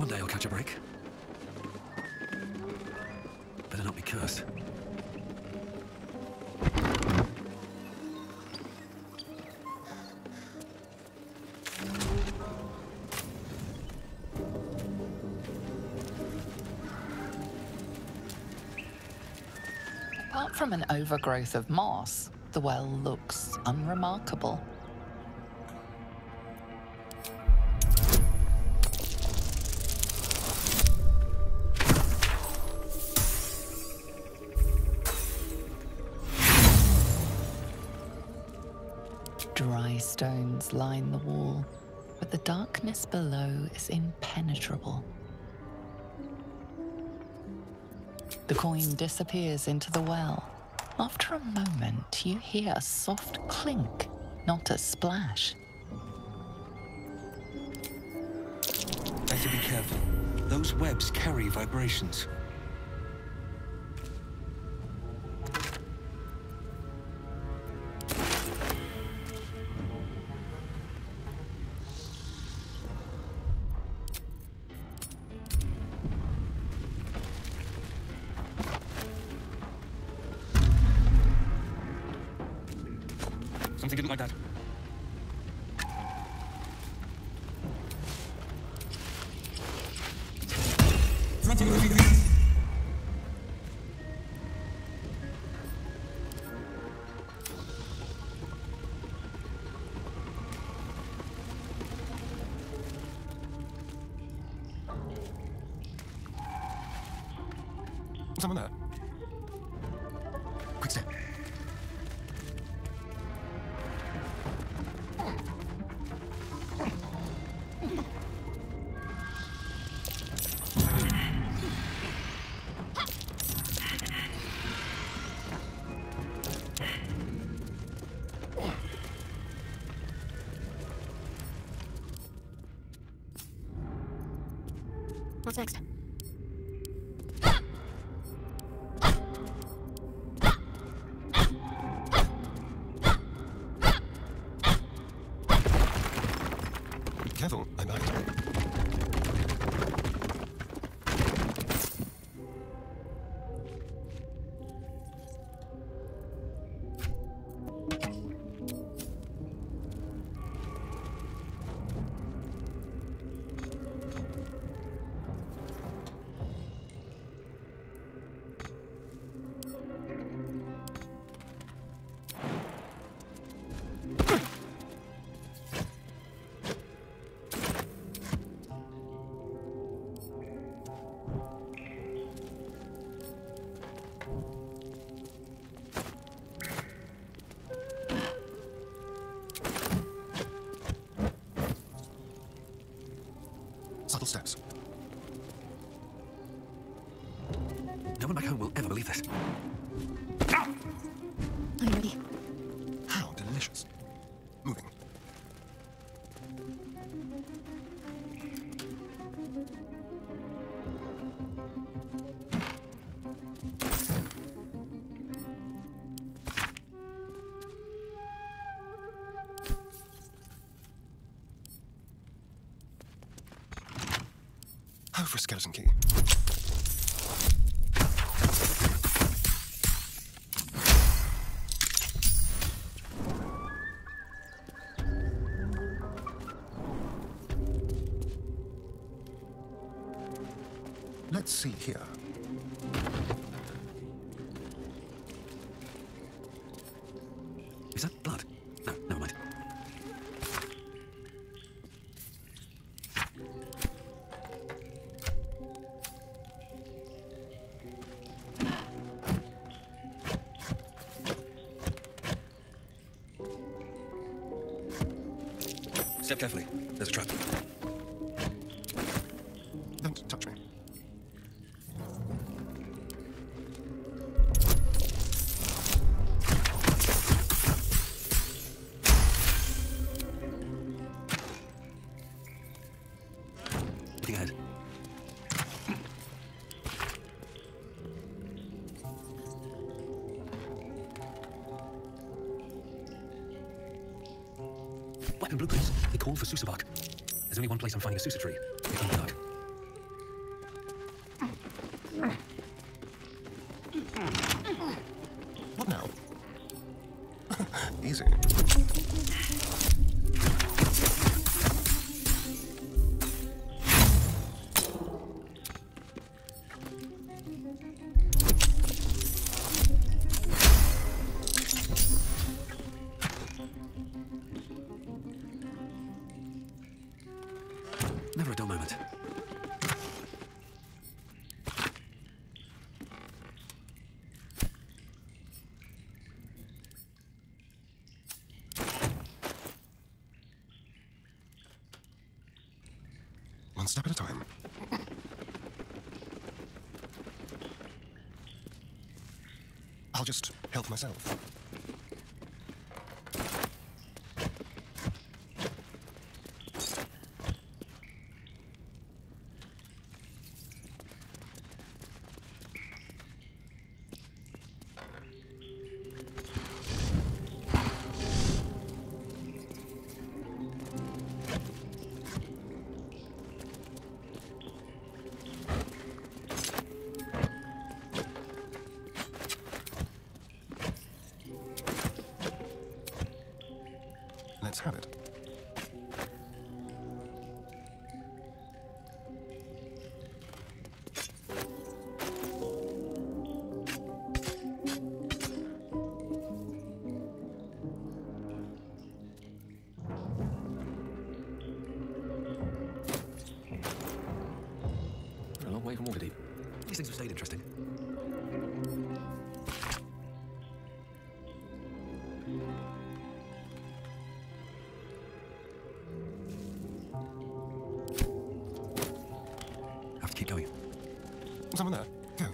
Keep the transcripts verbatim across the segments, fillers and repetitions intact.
One day I'll catch a break. Better not be cursed. Apart from an overgrowth of moss, the well looks unremarkable. Dry stones line the wall, but the darkness below is impenetrable. The coin disappears into the well. After a moment, you hear a soft clink, not a splash. Better be careful. Those webs carry vibrations. Something didn't like that. Someone there. Quick step. What's next? Careful, I might. Subtle steps. No one back home will ever believe this. Are you ready? How delicious. Moving. Oh, for a skeleton key. Let's see here. Is that blood? No, never mind. Step carefully. There's a trap. Don't touch me. Looking ahead. Weapon blueprints. They call for Susa bark. There's only one place I'm finding a Susa tree. It's in the dark. What now? Easy. Never a dull moment. One step at a time. I'll just help myself. Let's have it. We're a long way from Waterdeep. These things have stayed interesting. Have to keep going. Someone there. Go.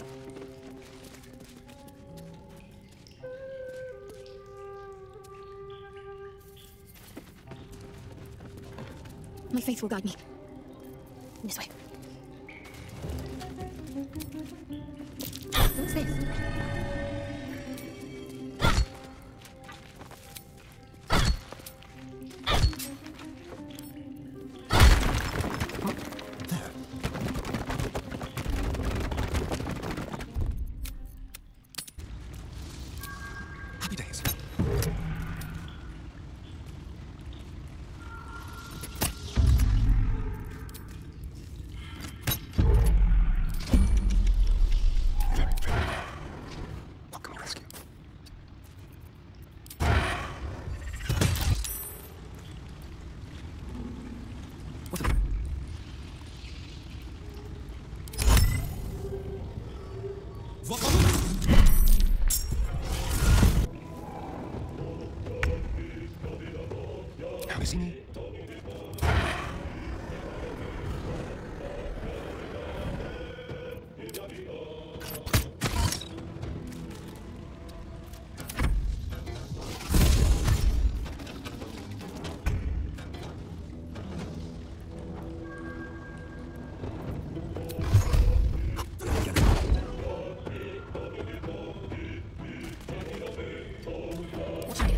My faith will guide me. This way. What's this? There. Happy days. Very pretty. What can we rescue? What a... Have you seen me? What's on you?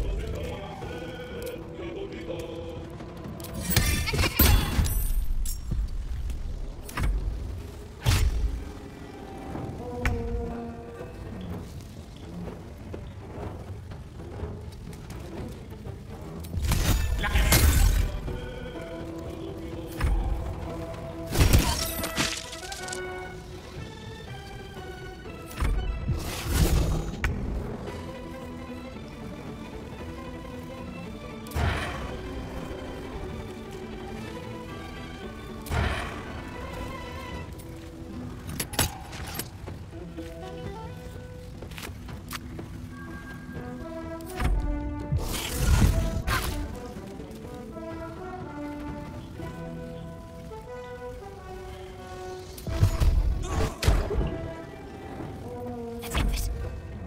Let's end this.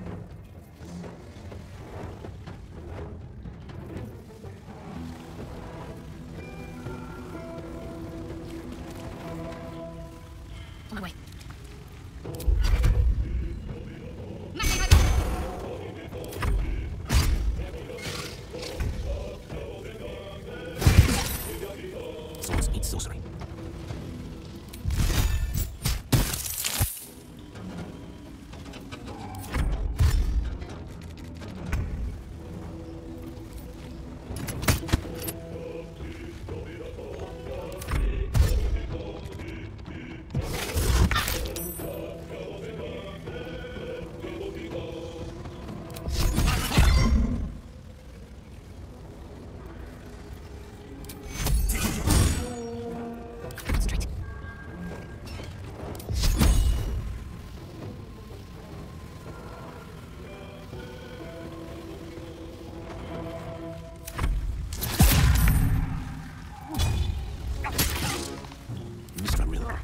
On my way. Swords need sorcery. formula.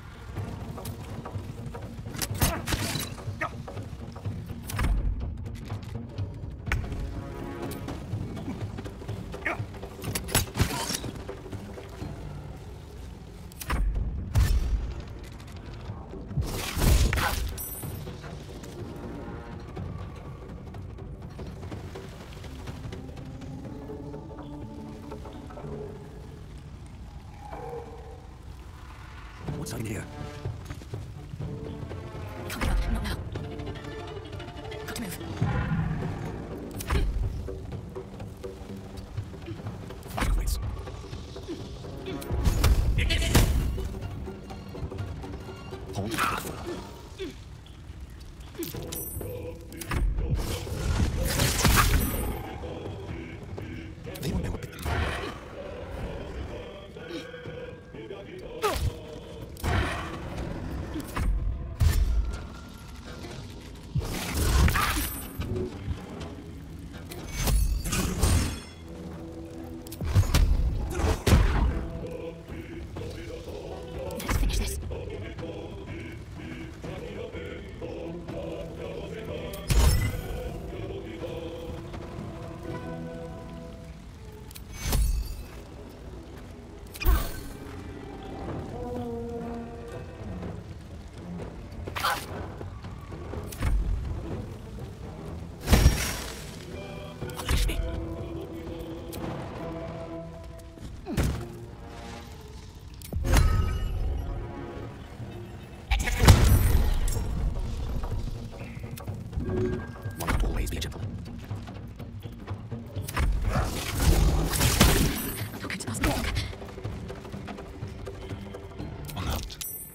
What's in here? Can't give up. Not now. Got to move. Please. Hold half. They won't know what bit them. Let's finish this. Unleash me. One must always be a gentleman. I'm not going to last long. On out.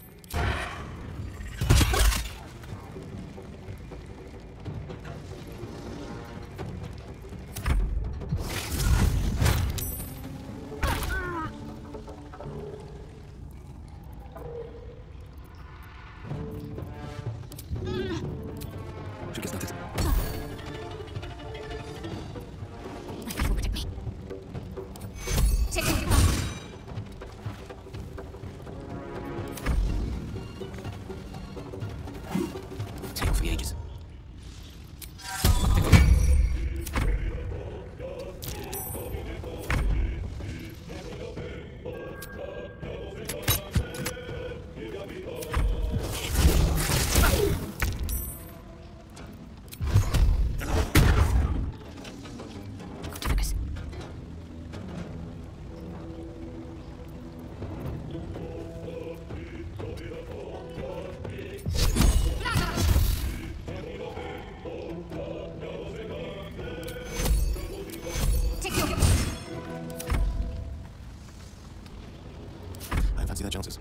Should get started. My faith will protect me. Take care of your mom. Tale for the ages. Got to focus. Take care of your I fancy their chances.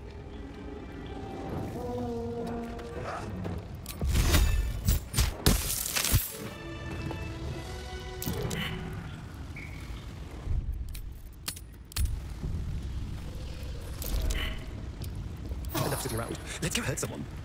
Enough sitting around. Let's go hurt someone.